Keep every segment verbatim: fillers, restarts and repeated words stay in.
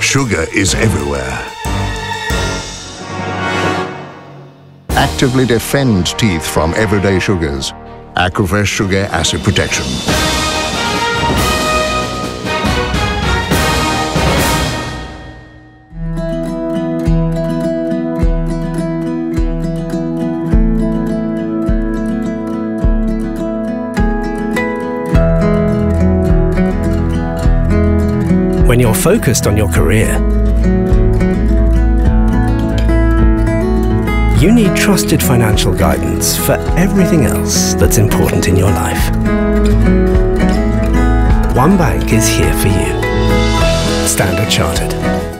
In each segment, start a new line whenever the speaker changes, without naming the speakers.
Sugar is everywhere. Actively defend teeth from everyday sugars. Aquafresh Sugar Acid Protection.
When you're focused on your career, you need trusted financial guidance for everything else that's important in your life. One bank is here for you. Standard Chartered.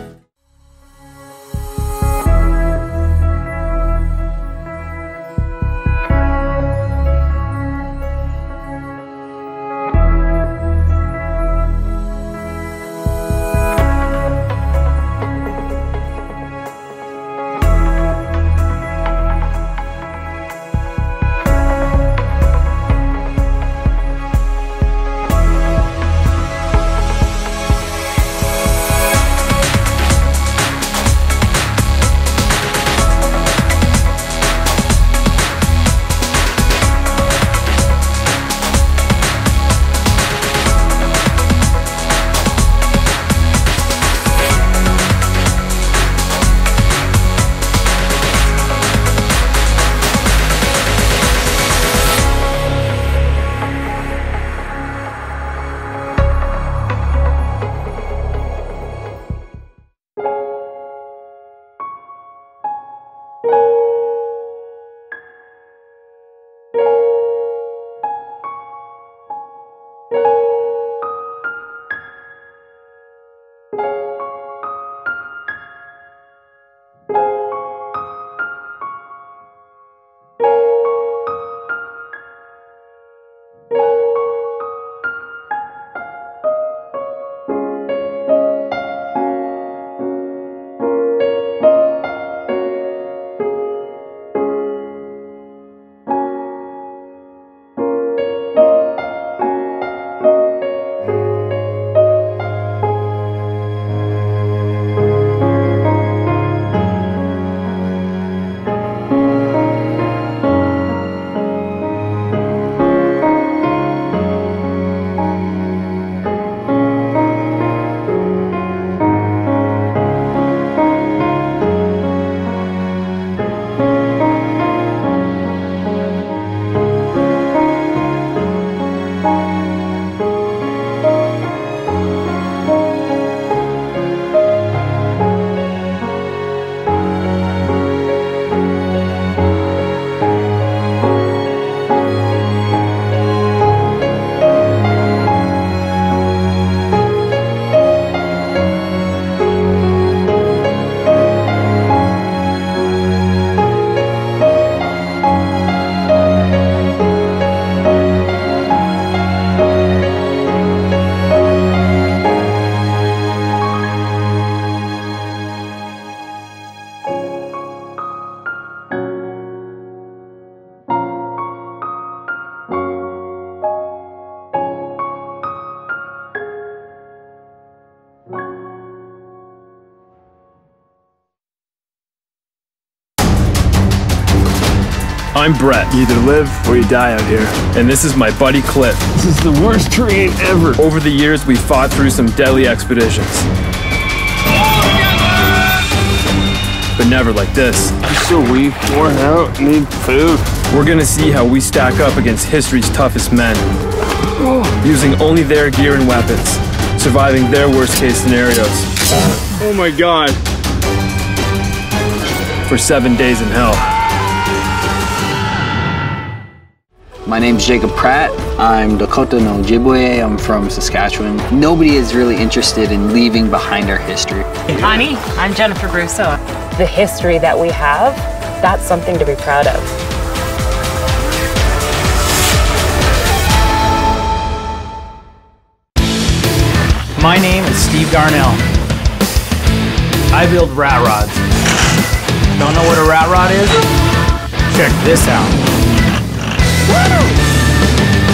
I'm Brett. You either live or you die out here. And this is my buddy Cliff.
This is the worst terrain ever.
Over the years, we fought through some deadly expeditions. But never like this.
I'm so weak, worn out, need food.
We're gonna see how we stack up against history's toughest men. Using only their gear and weapons. Surviving their worst case scenarios.
Oh my God.
For seven days in hell.
My name's Jacob Pratt. I'm Dakota no Ojibwe. I'm from Saskatchewan. Nobody is really interested in leaving behind our history.
Ani, I'm Jennifer Brousseau. The history that we have, that's something to be proud of.
My name is Steve Garnell. I build rat rods. Don't know what a rat rod is? Check this out. Woo!